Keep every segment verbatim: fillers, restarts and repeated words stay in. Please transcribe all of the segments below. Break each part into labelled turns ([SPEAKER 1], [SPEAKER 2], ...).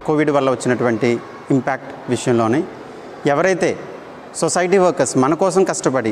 [SPEAKER 1] Covid వల్ల వచ్చినటువంటి impact విషయంలోనే ఎవరైతే సొసైటీ వర్కర్స్ మన కోసం కష్టపడి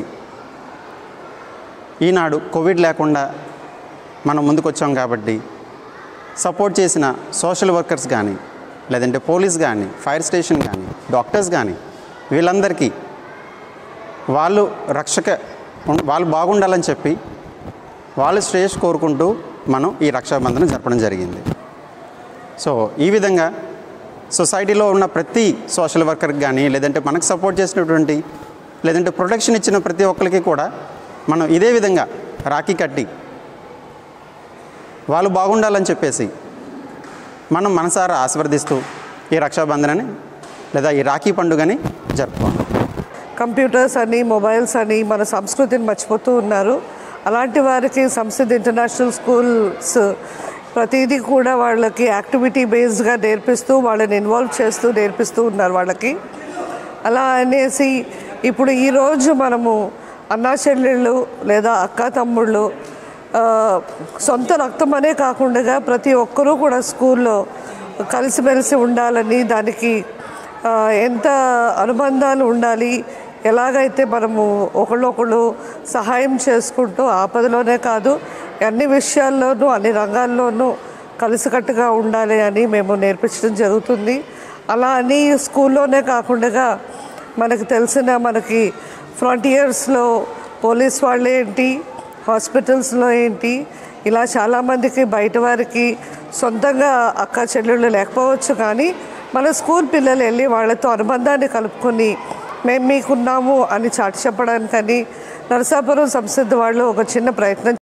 [SPEAKER 1] ఈనాడు కోవిడ్ లేకుండా మనం ముందుకు వచ్చాం కాబట్టి సపోర్ట్ చేసిన సోషల్ వర్కర్స్ కానీ లేదంటే పోలీస్ కానీ ఫైర్ స్టేషన్ కానీ డాక్టర్స్ కానీ వీళ్ళందరికీ వాళ్ళు రక్షక వాళ్ళు బాగుండాలని చెప్పి వాళ్ళు శ్రేయస్ కోరుకుంటూ మనం ఈ రక్షాబంధనం జరపడం జరిగింది. సో ఈ విధంగా సొసైటీలో ఉన్న ప్రతి సోషల్ వర్కర్కి కానీ లేదంటే మనకు సపోర్ట్ చేసినటువంటి లేదంటే ప్రొటెక్షన్ ఇచ్చిన ప్రతి ఒక్కరికి కూడా మనం ఇదే విధంగా రాఖీ కట్టి వాళ్ళు బాగుండాలని చెప్పేసి మనం మనసారా ఆశీర్వదిస్తూ ఈ రక్షాబంధనాన్ని లేదా ఈ రాఖీ పండుగని జరుపుకోండి.
[SPEAKER 2] కంప్యూటర్స్ అని మొబైల్స్ అని మన సంస్కృతిని మర్చిపోతూ ఉన్నారు. అలాంటి వారికి సంస్కృతి ఇంటర్నేషనల్ స్కూల్స్ ప్రతిదీ కూడా వాళ్ళకి యాక్టివిటీ బేస్డ్గా నేర్పిస్తూ వాళ్ళని ఇన్వాల్వ్ చేస్తూ నేర్పిస్తూ ఉన్నారు వాళ్ళకి. అలా అనేసి ఇప్పుడు ఈరోజు మనము అన్నా చెల్లెళ్ళు లేదా అక్క తమ్ముళ్ళు సొంత రక్తం అనే కాకుండా ప్రతి ఒక్కరూ కూడా స్కూల్లో కలిసిమెలిసి ఉండాలని, దానికి ఎంత అనుబంధాలు ఉండాలి, ఎలాగైతే మనము ఒకళ్ళొకళ్ళు సహాయం చేసుకుంటూ ఆపదలోనే కాదు అన్ని విషయాల్లోనూ అన్ని రంగాల్లోనూ కలిసికట్టుగా ఉండాలి అని మేము నేర్పించడం జరుగుతుంది. అలా అని స్కూల్లోనే కాకుండా మనకు తెలిసిన మనకి ఫ్రంటియర్స్లో పోలీస్ వాళ్ళు ఏంటి, హాస్పిటల్స్లో ఏంటి, ఇలా చాలామందికి బయట వారికి సొంతంగా అక్క చెల్లెళ్ళు లేకపోవచ్చు, కానీ మన స్కూల్ పిల్లలు వెళ్ళి వాళ్ళతో అనుబంధాన్ని కలుపుకొని మేము మీకున్నాము అని చాటి చెప్పడానికని నరసాపురం సంస్థ వాళ్ళు ఒక చిన్న ప్రయత్నం